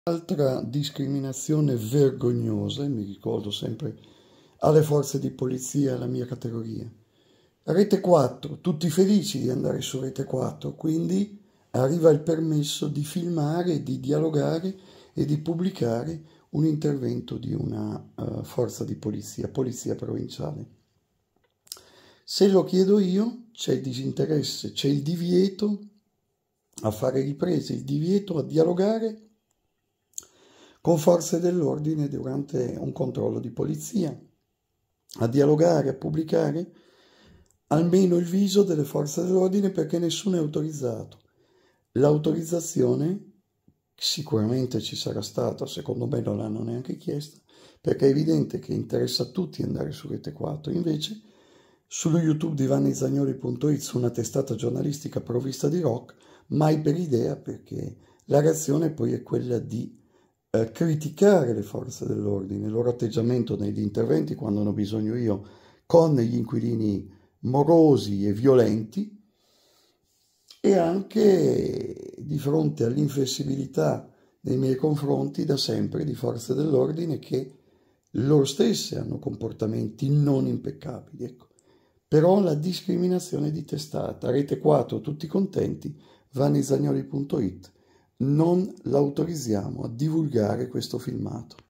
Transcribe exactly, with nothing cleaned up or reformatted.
Altra discriminazione vergognosa, e mi ricordo sempre alle forze di polizia, la mia categoria. Rete quattro, tutti felici di andare su Rete quattro, quindi arriva il permesso di filmare, di dialogare e di pubblicare un intervento di una uh, forza di polizia, polizia provinciale. Se lo chiedo io, c'è il disinteresse, c'è il divieto a fare riprese, il divieto a dialogare con forze dell'ordine durante un controllo di polizia, a dialogare, a pubblicare almeno il viso delle forze dell'ordine perché nessuno è autorizzato. L'autorizzazione sicuramente ci sarà stata, secondo me non l'hanno neanche chiesta, perché è evidente che interessa a tutti andare su Rete quattro. Invece sullo YouTube di vanni zagnoli punto it, su una testata giornalistica provvista di rock, mai per idea, perché la reazione poi è quella di Eh, criticare le forze dell'ordine, il loro atteggiamento negli interventi quando ne ho bisogno io con gli inquilini morosi e violenti, e anche di fronte all'inflessibilità nei miei confronti da sempre di forze dell'ordine che loro stesse hanno comportamenti non impeccabili. Ecco. Però la discriminazione di testata, Rete quattro, tutti contenti, vanni zagnoli punto it, non l'autorizziamo a divulgare questo filmato.